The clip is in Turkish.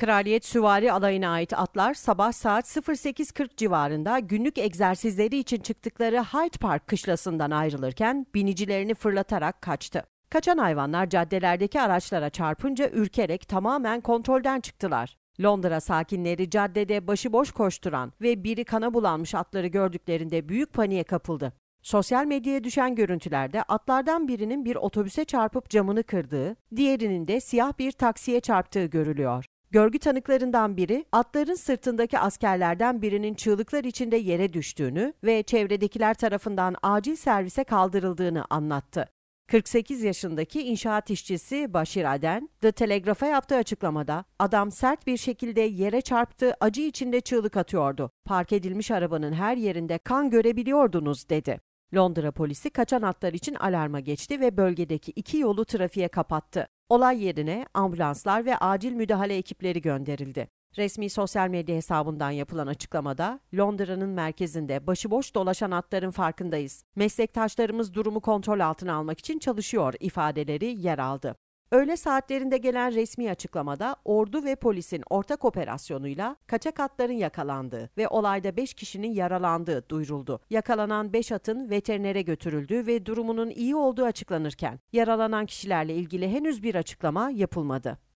Kraliyet Süvari Alayı'na ait atlar sabah saat 08:40 civarında günlük egzersizleri için çıktıkları Hyde Park kışlasından ayrılırken binicilerini fırlatarak kaçtı. Kaçan hayvanlar caddelerdeki araçlara çarpınca ürkerek tamamen kontrolden çıktılar. Londra sakinleri caddede başıboş koşturan ve biri kana bulanmış atları gördüklerinde büyük paniğe kapıldı. Sosyal medyaya düşen görüntülerde atlardan birinin bir otobüse çarpıp camını kırdığı, diğerinin de siyah bir taksiye çarptığı görülüyor. Görgü tanıklarından biri, atların sırtındaki askerlerden birinin çığlıklar içinde yere düştüğünü ve çevredekiler tarafından acil servise kaldırıldığını anlattı. 48 yaşındaki inşaat işçisi Bashir Aden, The Telegraph'a yaptığı açıklamada, "Adam sert bir şekilde yere çarptı, acı içinde çığlık atıyordu. Park edilmiş arabanın her yerinde kan görebiliyordunuz," dedi. Londra polisi kaçan atlar için alarma geçti ve bölgedeki 2 yolu trafiğe kapattı. Olay yerine ambulanslar ve acil müdahale ekipleri gönderildi. Resmi sosyal medya hesabından yapılan açıklamada, "Londra'nın merkezinde başıboş dolaşan atların farkındayız. Meslektaşlarımız durumu kontrol altına almak için çalışıyor," ifadeleri yer aldı. Öğle saatlerinde gelen resmi açıklamada ordu ve polisin ortak operasyonuyla kaçak atların yakalandığı ve olayda 5 kişinin yaralandığı duyuruldu. Yakalanan 5 atın veterinere götürüldüğü ve durumunun iyi olduğu açıklanırken yaralanan kişilerle ilgili henüz bir açıklama yapılmadı.